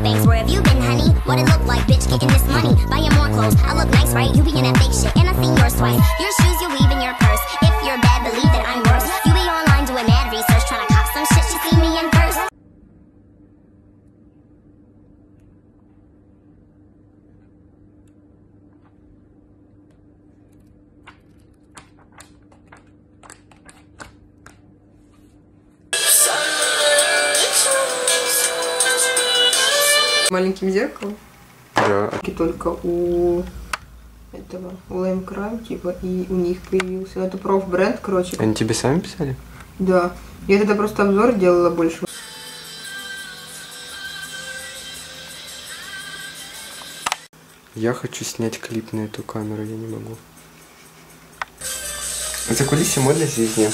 banks. Where have you been, honey? What it look like, bitch? Getting this money, buying more clothes. I look nice, right? You be in that fake shit, and I seen yours twice. Your shoes, you weave in your purse. If you're bad, believe that I'm worse. You be online doing mad research, trying to cop some shit. She see me in first. Маленьким зеркалом. Да. И только у этого, у Lame Crime, типа, и у них появился. Это проф-бренд, короче. Они тебе сами писали? Да. Я тогда просто обзор делала больше. Я хочу снять клип на эту камеру, я не могу. За кулисами модной жизни.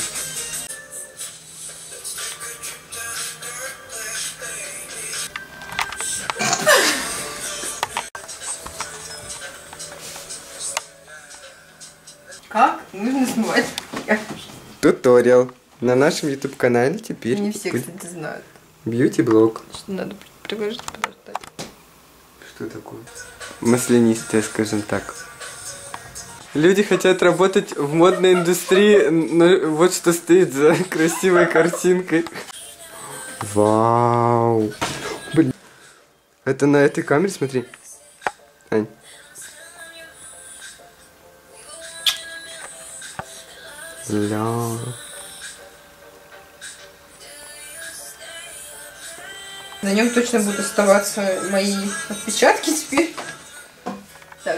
Как нужно снимать? Туториал на нашем YouTube канале теперь. Не все, кстати, знают. Бьюти-блог. Что надо приглашать, подождать. Что такое? Маслянистая, скажем так. Люди хотят работать в модной индустрии, но вот что стоит за красивой картинкой. Вау! Блин. Это на этой камере, смотри. Ань. Ля. На нем точно будут оставаться мои отпечатки теперь. Так.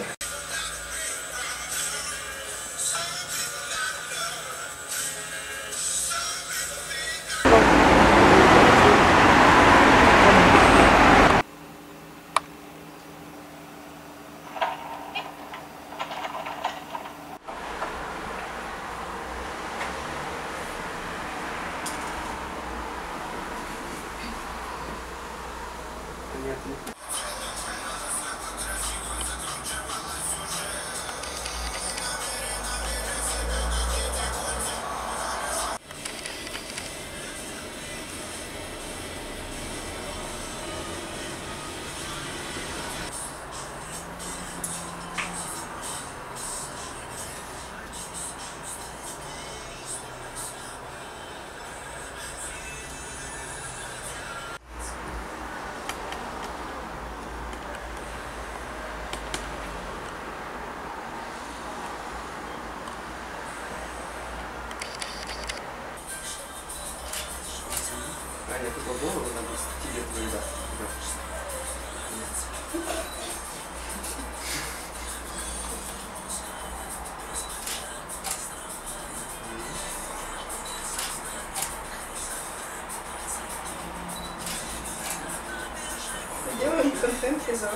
Аня, ты попробовала, надо тебе туда. Делаем контент я завтра.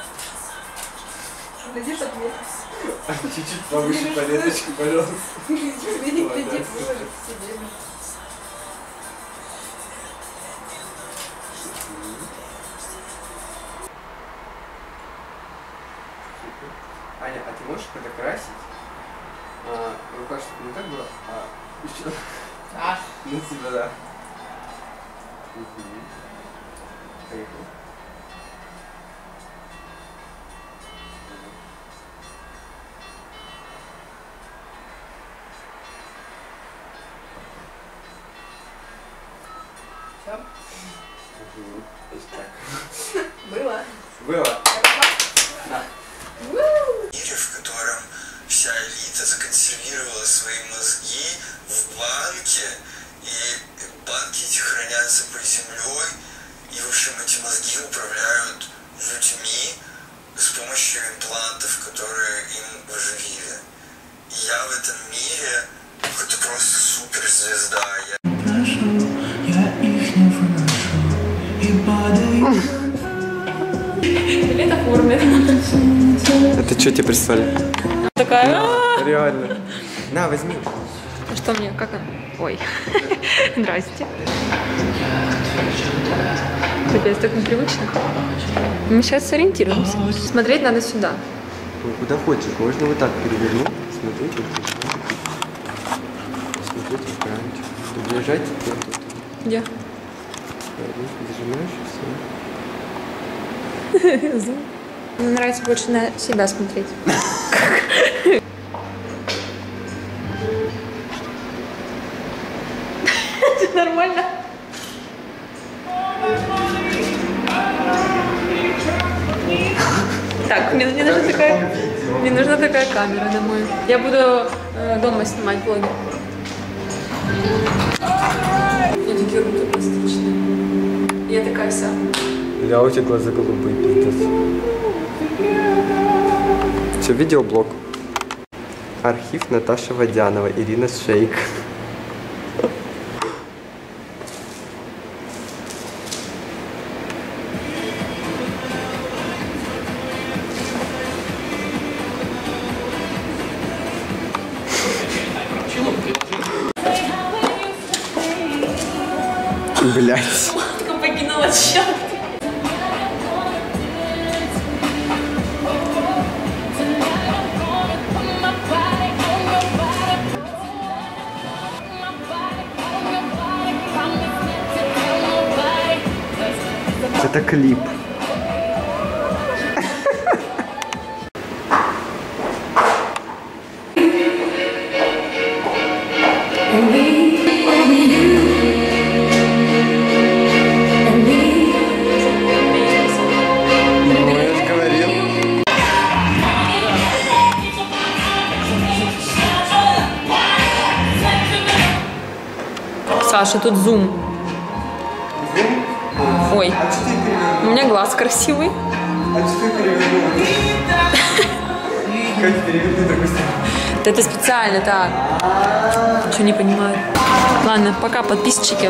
Надеюсь, отметишься. Чуть-чуть повыше полеточку, пожалуйста. Гляди, выложить себе. Аня, а ты можешь когда красить? Рука, чтобы не так было, а еще на себя, да. Поехали. Все? Так. Было? Было. Да. Мире, в котором вся элита законсервировала свои мозги в банке, и банки эти хранятся под землей, и, в общем, эти мозги управляют людьми с помощью имплантов, которые им вживили. И я в этом мире, это просто суперзвезда. Или это форме. Это что тебе прислали? Такая. Реально. На, возьми. Что мне? Как он? Ой. Здрасте. Капец, так непривычно. Мы сейчас сориентируемся. Смотреть надо сюда. Ну, куда хочешь, можно вот так перевернуть. Смотреть вот тут. Смотреть экранчик. Приближать вот тут. Где? Нажимаешь и все. Мне нравится больше на себя смотреть. Нормально. Так, мне нужна такая камера домой. Я буду дома снимать влоги. Я такие руки пластичные. Я такая вся. Я у тебя глаза голубые, пиздец. Все, видеоблог. Архив Наташа Водянова, Ирина Шейк. Блять. Покинула чат. Это клип. Саша, тут зум. Ой, у меня глаз красивый. А что ты перевернула? Как переверни другую сторону? Это специально, так. Ничего не понимаю. Ладно, пока, подписчики.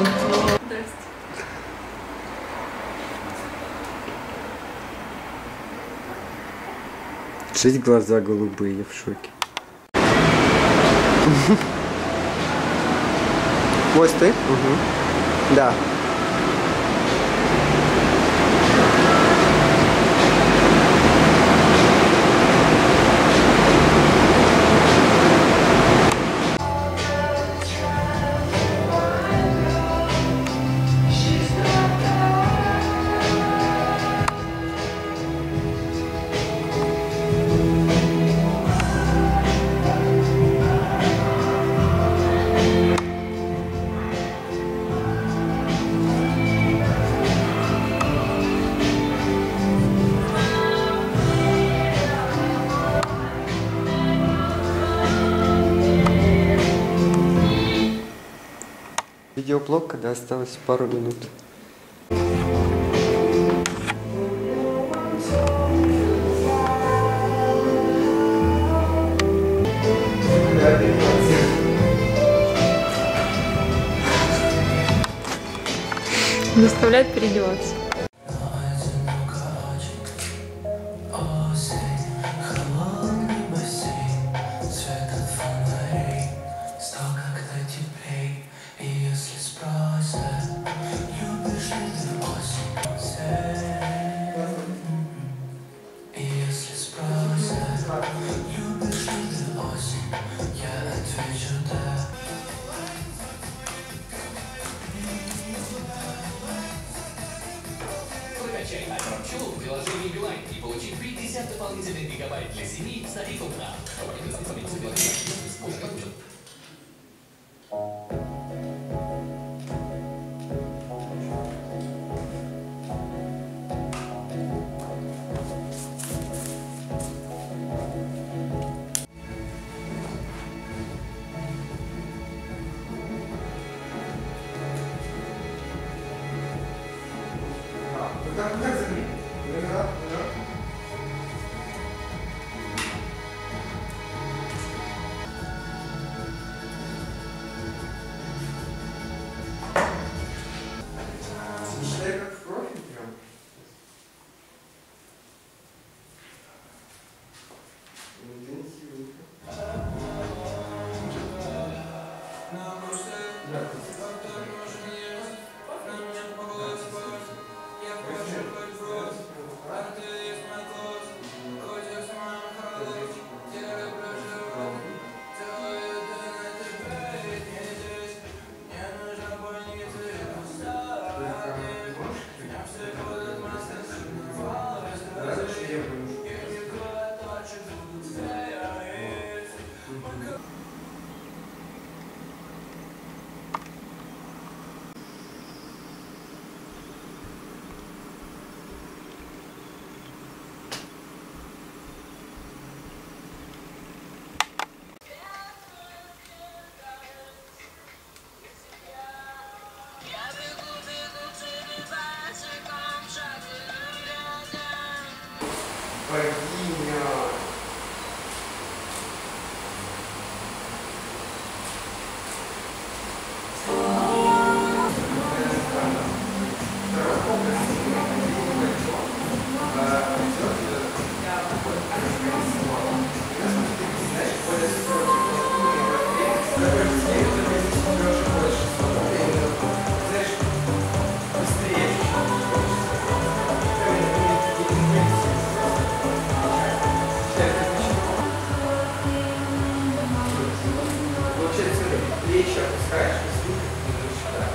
Честь глаза голубые, я в шоке. Вот ты? Угу. Да. Видеоблог, когда осталось пару минут. Заставляет переодеваться. Скачай iPhone в приложении Билайн и получи 50 дополнительных гигабайт для семьи с тарифом на. Богиня. Плечи опускаешь, и сюда.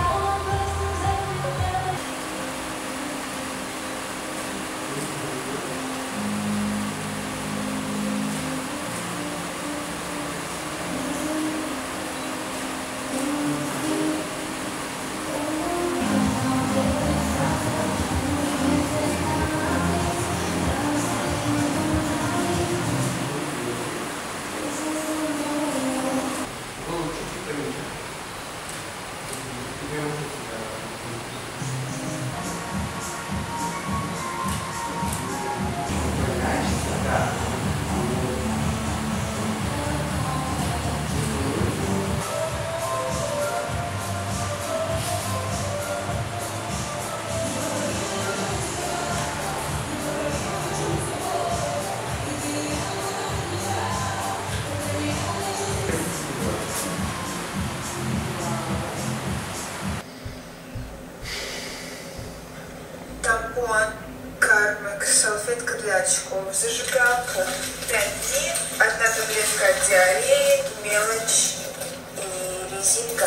Тампон, кармик, салфетка для очков, зажигалка, 5 дней, 1 таблетка от диареи, мелочь и резинка.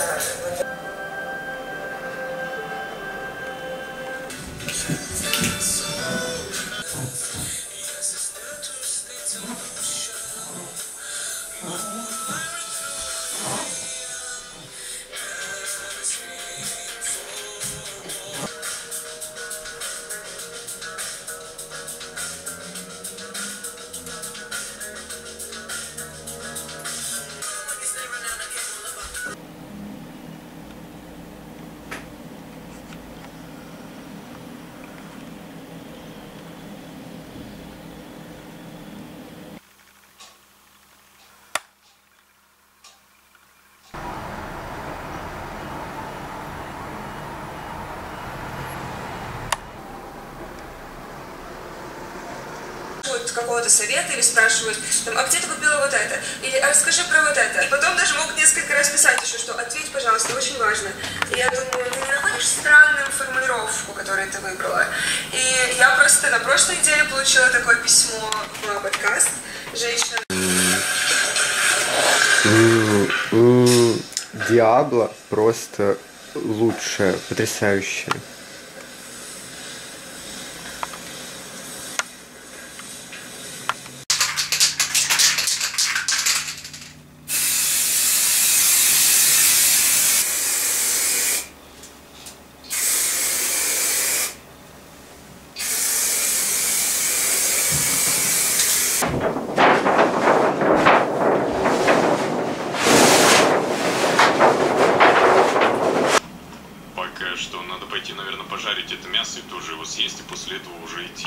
Какого-то совета или спрашивают, там, а где ты купила вот это? Или а расскажи про вот это. И потом даже могут несколько раз писать еще, что ответь, пожалуйста, очень важно. И я думаю, ты не находишь странную формулировку, которую ты выбрала? И я просто на прошлой неделе получила такое письмо в подкаст. Женщина... Диабло просто лучшее, потрясающее. Что надо пойти, наверное, пожарить это мясо и тоже его съесть, и после этого уже идти.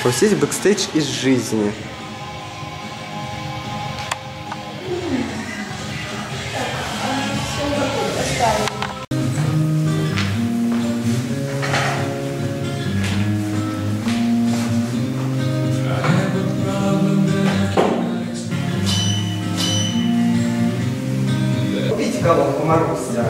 Вот здесь бэкстейдж из жизни. Купите колонку Маруся.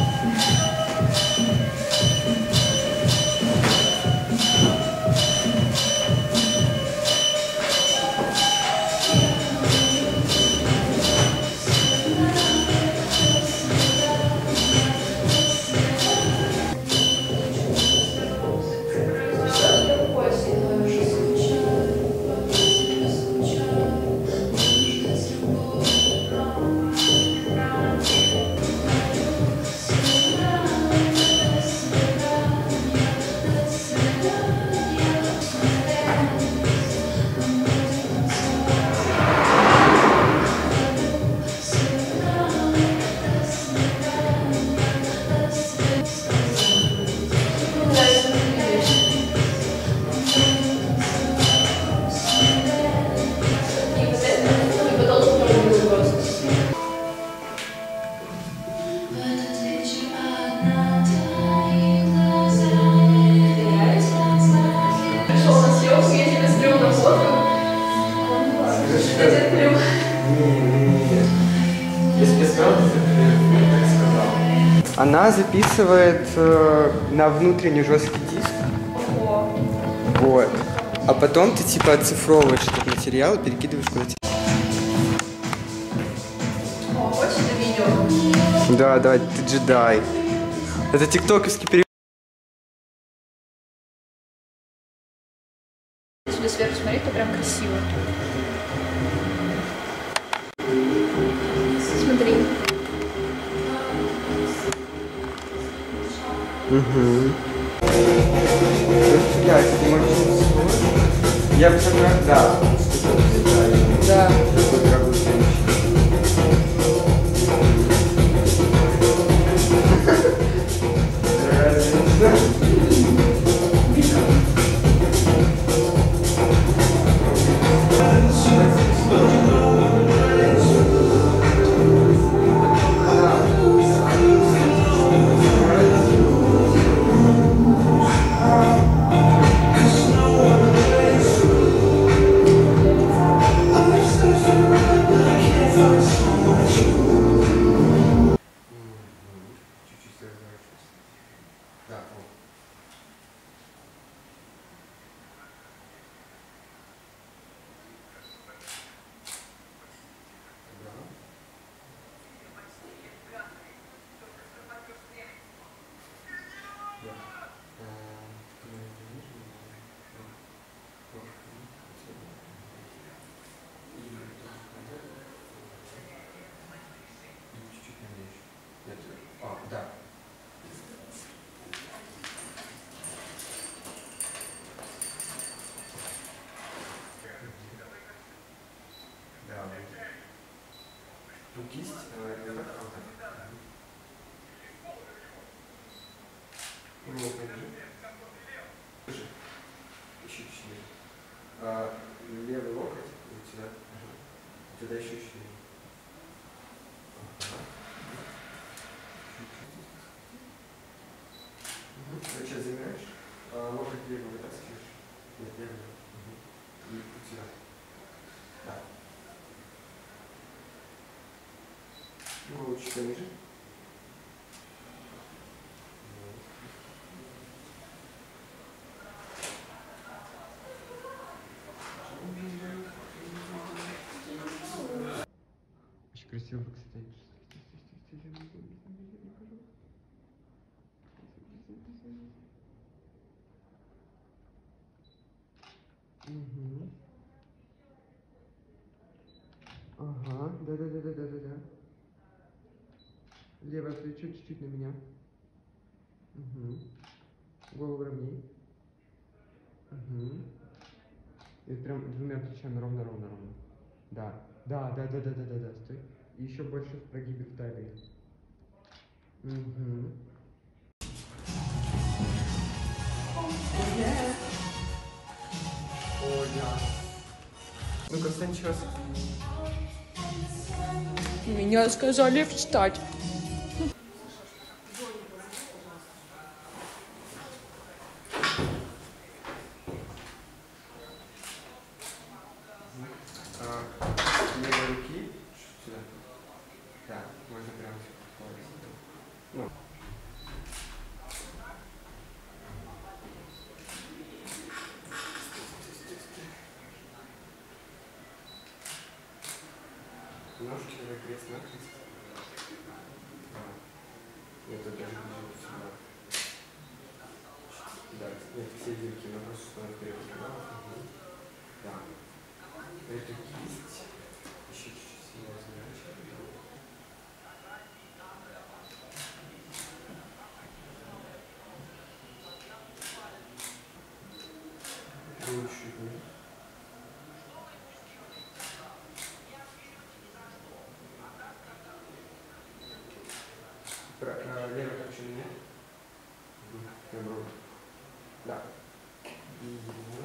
Она записывает на внутренний жесткий диск. Вот. А потом ты типа оцифровываешь этот материал и перекидываешь куда-то. О, хочешь это видео? Да, да, ты джедай. Это тиктоковский перевод. Сюда сверху смотри, это прям красиво. Смотри. Угу. Я бы сказал, да. Да. Такой дорогой женщина. Кисть, еще чуть левый локоть вот сюда, туда еще чуть. Сейчас замираешь, локоть левый вытаскиваешь. Нет, левый. И вот сюда. Да. Голову чуть пониже. Очень красиво, кстати. Угу. Ага, да. Левое плечо чуть-чуть на меня. Угу. Голову ровней. Угу. И прям двумя плечами ровно. Да. Стой. И еще больше прогибы в талии. Угу. Ну-ка, встань сейчас. Меня сказали встать. Левой руки. Сюда. Да, можно прямо сюда. Ну. Ножки крест-накрест. Да. Это даже будет сюда. Да, нет, все дырки, но просто становится вперед. Да. Это кисть. Еще чуть-чуть сильнее разворачиваем. Чуть-чуть. Левый как еще нет? Наоборот. Да. И его.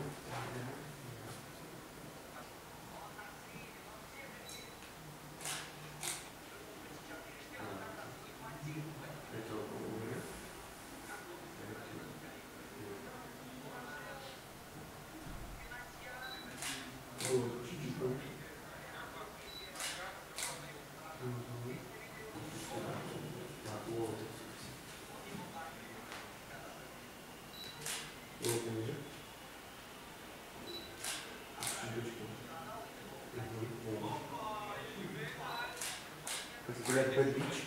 Гулять под бич.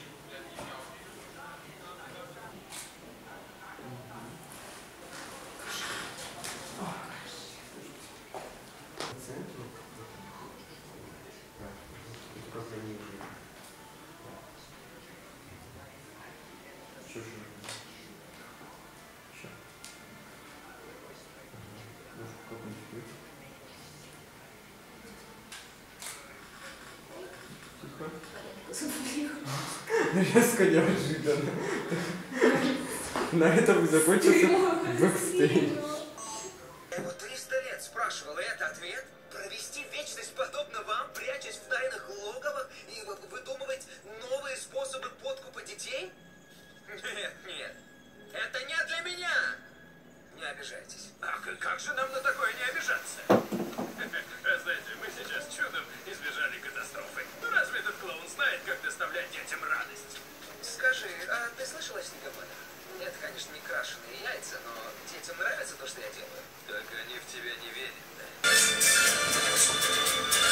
Резко неожиданно. На этом закончился бэкстейдж. Я вот 300 лет спрашивал, и это ответ? Провести вечность подобно вам, прячась в тайных логовах и выдумывать новые способы подкупа детей? Нет, нет, это не для меня. Не обижайтесь. Ах, и как же нам на такое не обижаться? Знаете, мы сейчас чудом избежали катастрофы. Ну разве этот клоун знает, как доставлять детям радость? Скажи, а ты слышал о снегопадах? Это, конечно, не крашеные яйца, но детям нравится то, что я делаю. Так они в тебя не верят, да?